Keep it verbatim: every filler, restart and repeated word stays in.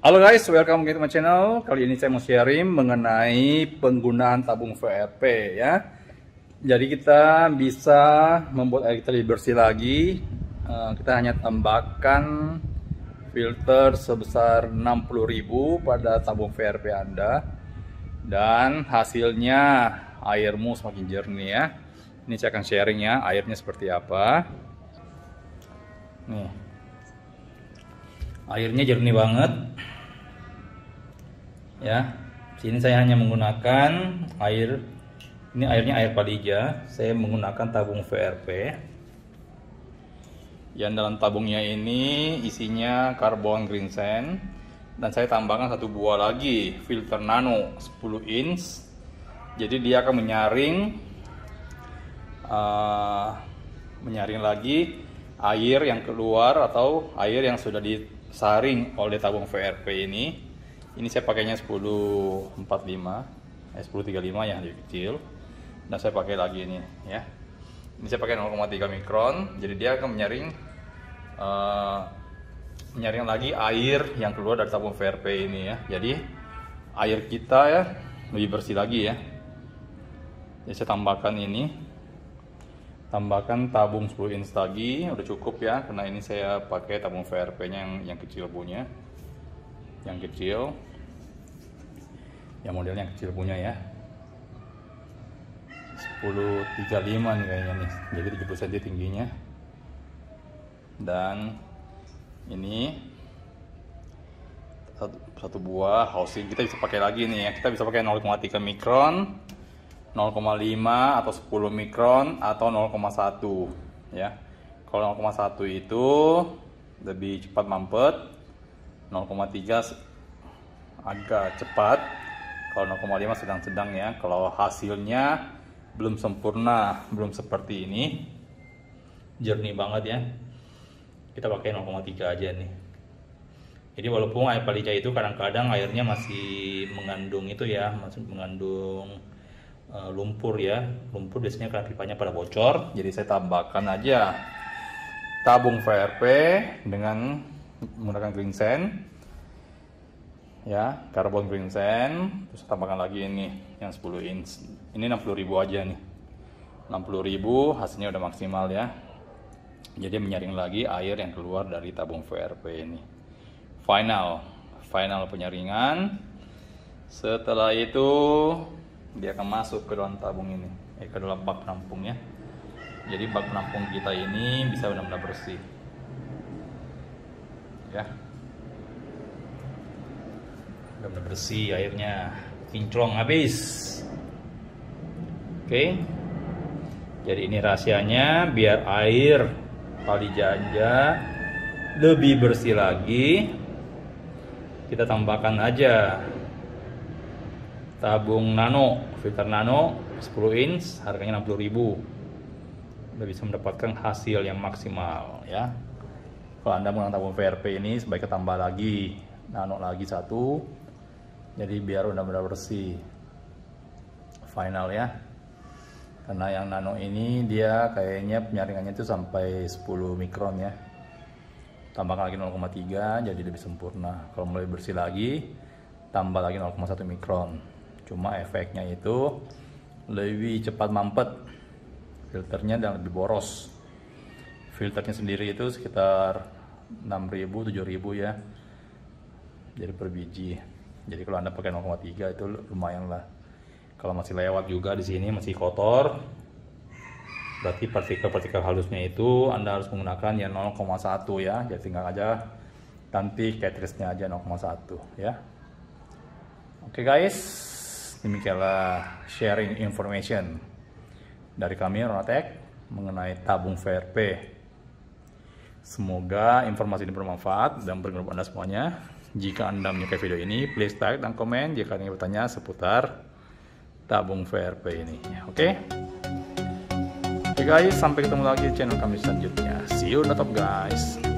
Halo guys, welcome to my channel. Kali ini saya mau sharing mengenai penggunaan tabung V R P ya. Jadi kita bisa membuat air kita lebih bersih lagi. Kita hanya tambahkan filter sebesar enam puluh ribu pada tabung V R P Anda, dan hasilnya airmu semakin jernih ya. Ini saya akan sharing ya, airnya seperti apa. Nih, airnya jernih banget. Ya, sini saya hanya menggunakan air, ini airnya air palija. Saya menggunakan tabung V R P. Yang dalam tabungnya ini isinya karbon green sand, dan saya tambahkan satu buah lagi filter nano sepuluh inch. Jadi dia akan menyaring, uh, menyaring lagi air yang keluar atau air yang sudah disaring oleh tabung V R P ini. Ini saya pakainya sepuluh empat puluh lima, eh sepuluh tiga puluh lima yang lebih kecil, dan saya pakai lagi ini ya. Ini saya pakai nol koma tiga mikron, jadi dia akan menyaring uh, menyaring lagi air yang keluar dari tabung V R P ini ya. Jadi air kita ya lebih bersih lagi ya. Jadi saya tambahkan ini, tambahkan tabung sepuluh inch lagi, udah cukup ya, karena ini saya pakai tabung V R P nya yang, yang kecil punya. Yang kecil, yang modelnya yang kecil punya ya, sepuluh tiga puluh lima nih kayaknya nih, jadi tujuh puluh sentimeter tingginya. Dan ini satu, satu buah housing, kita bisa pakai lagi nih ya, kita bisa pakai nol koma tiga mikron, nol koma lima atau sepuluh mikron atau nol koma satu ya. Kalau nol koma satu itu lebih cepat mampet, nol koma tiga agak cepat, kalau nol koma lima sedang-sedang ya. Kalau hasilnya belum sempurna, belum seperti ini jernih banget ya, kita pakai nol koma tiga aja nih. Jadi walaupun air palija itu kadang-kadang airnya masih mengandung itu ya, masih mengandung uh, lumpur ya. Lumpur biasanya karena pipanya pada bocor, jadi saya tambahkan aja tabung V R P dengan menggunakan green sand ya, karbon green sand. Terus tambahkan lagi ini yang sepuluh inch, ini enam puluh ribu aja nih, enam puluh ribu, hasilnya udah maksimal ya. Jadi menyaring lagi air yang keluar dari tabung V R P ini. Final final penyaringan. Setelah itu dia akan masuk ke dalam tabung ini, eh ke dalam bak penampung ya. Jadi bak penampung kita ini bisa benar-benar bersih ya, benar-benar bersih airnya, kinclong habis. Oke, jadi ini rahasianya biar air palija Anda lebih bersih lagi. Kita tambahkan aja tabung nano, filter nano sepuluh inch, harganya enam puluh ribu. Udah bisa mendapatkan hasil yang maksimal ya. Kalau Anda menggunakan tabung V R P ini sebaiknya tambah lagi nano lagi satu, jadi biar benar-benar bersih final ya. Karena yang nano ini dia kayaknya penyaringannya itu sampai sepuluh mikron ya. Tambahkan lagi nol koma tiga jadi lebih sempurna. Kalau mau lebih bersih lagi tambah lagi nol koma satu mikron. Cuma efeknya itu lebih cepat mampet filternya dan lebih boros. Filternya sendiri itu sekitar enam ribu tujuh ribu ya, jadi per biji. Jadi kalau Anda pakai nol koma tiga itu lumayan lah. Kalau masih lewat juga di sini masih kotor, berarti partikel-partikel halusnya itu Anda harus menggunakan yang nol koma satu ya. Jadi tinggal aja ganti cartridge-nya aja nol koma satu ya. Oke guys, demikianlah sharing information dari kami Ronatech mengenai tabung V R P. Semoga informasi ini bermanfaat dan berguna Anda semuanya. Jika Anda menyukai video ini, please like dan komen jika ingin bertanya seputar tabung V R P ini. Oke, okay? Oke okay guys, sampai ketemu lagi di channel kami selanjutnya. See you on the top guys.